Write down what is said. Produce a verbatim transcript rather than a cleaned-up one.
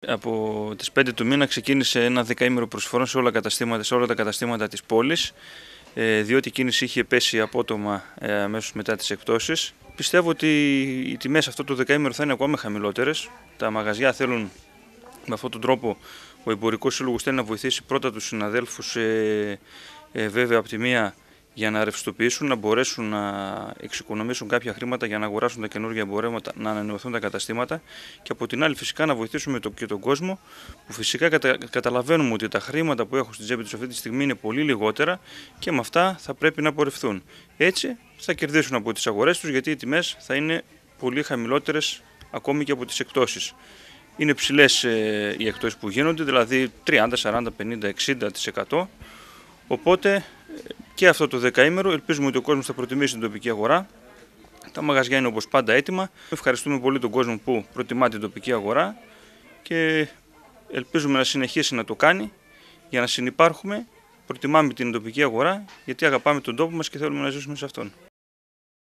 Από τις πέντε του μήνα ξεκίνησε ένα δεκαήμερο προσφορών σε όλα, καταστήματα, σε όλα τα καταστήματα της πόλης, διότι η κίνηση είχε πέσει απότομα αμέσως μετά τις εκπτώσεις. Πιστεύω ότι οι τιμές αυτό το δεκαήμερο θα είναι ακόμα χαμηλότερες. Τα μαγαζιά θέλουν με αυτόν τον τρόπο, ο Εμπορικός Σύλλογος θέλει να βοηθήσει πρώτα τους συναδέλφους, ε, ε, βέβαια από τη μία, για να ρευστοποιήσουν, να μπορέσουν να εξοικονομήσουν κάποια χρήματα για να αγοράσουν τα καινούργια εμπορεύματα, να ανανεωθούν τα καταστήματα, και από την άλλη φυσικά να βοηθήσουμε το, και τον κόσμο, που φυσικά κατα, καταλαβαίνουμε ότι τα χρήματα που έχουν στην τσέπη τους αυτή τη στιγμή είναι πολύ λιγότερα και με αυτά θα πρέπει να πορευθούν. Έτσι θα κερδίσουν από τις αγορές τους, γιατί οι τιμές θα είναι πολύ χαμηλότερες ακόμη και από τις εκπτώσεις. Είναι ψηλές ε, οι εκπτώσεις που γίνονται, δηλαδή τριάντα, σαράντα, πενήντα, εξήντα τοις εκατό. Οπότε και αυτό το δεκαήμερο ελπίζουμε ότι ο κόσμος θα προτιμήσει την τοπική αγορά. Τα μαγαζιά είναι όπως πάντα έτοιμα. Ευχαριστούμε πολύ τον κόσμο που προτιμά την τοπική αγορά και ελπίζουμε να συνεχίσει να το κάνει για να συνυπάρχουμε. Προτιμάμε την τοπική αγορά γιατί αγαπάμε τον τόπο μας και θέλουμε να ζήσουμε σε αυτόν.